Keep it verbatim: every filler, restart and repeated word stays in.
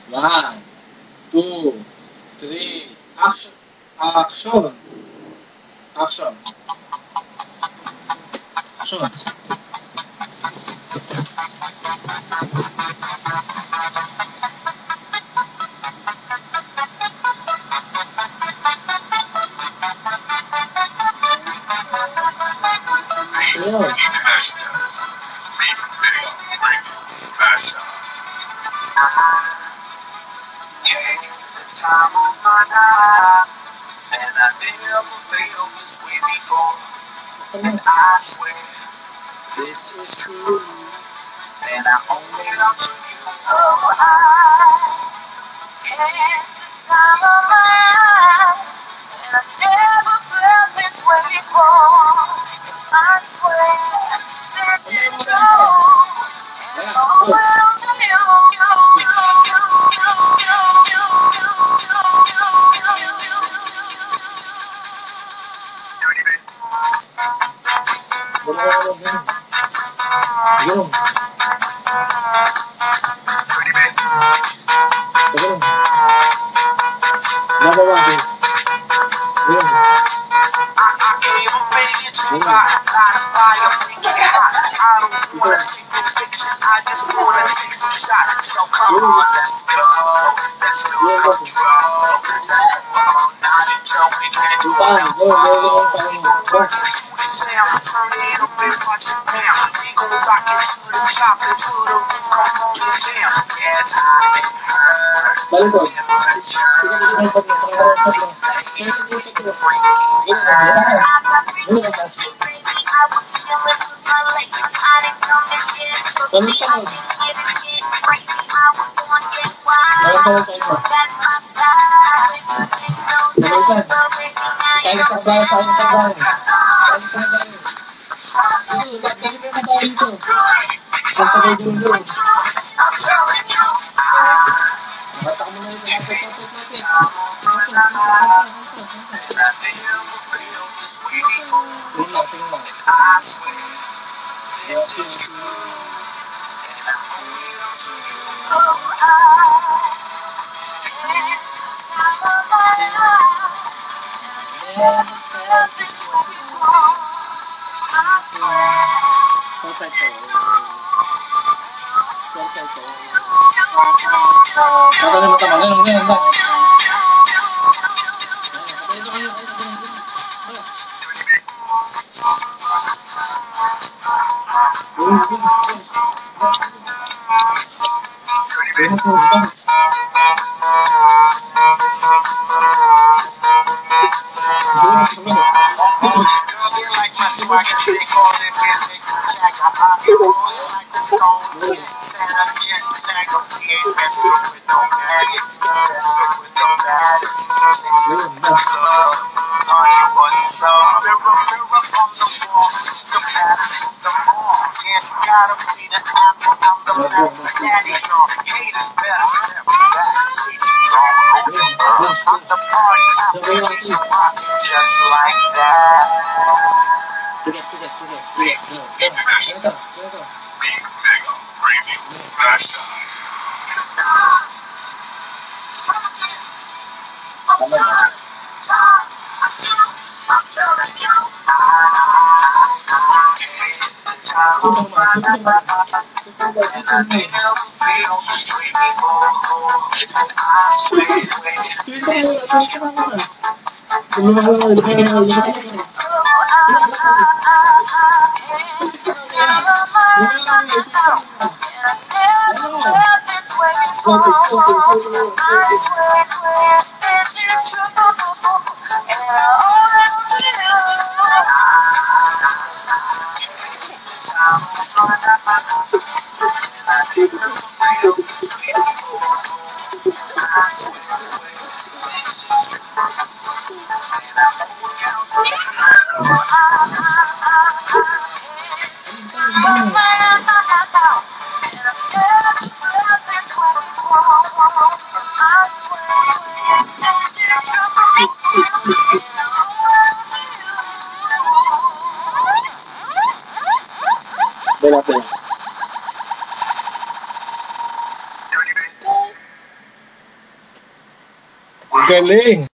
One, two, three, action, action, action, action. Time of my life, and I never felt this way before. And I swear this is true, and I owe it all to you. Oh, I had the time of my life, and I never felt this way before. And I swear this is true, and I owe it all to you. I just wanna take some shots, so come on, let's go, let's do control, let's do all night and Joe, we can't do no more, we gon' rock it to the sound, turn it up and watch it pound, we gon' rock it to the top and to the roof, come on and jam, yeah, it's hot and hurt, I was chillin' with my ladies, I didn't come to get it, but me, I didn't get it, get crazy, I was born to get wild, that's my style, if you didn't know that, but baby, now you know that, I'm telling you, I I swear this is true, and I owe it all to you. Oh, I had the time of my life, and I never felt this way before. I swear this is true, just like that. This is international. Big Mega Premium Smash Time. I'm telling you, the time of my life, and I never feel this way before. And I swear, this is true. And I owe it all to you. Galing!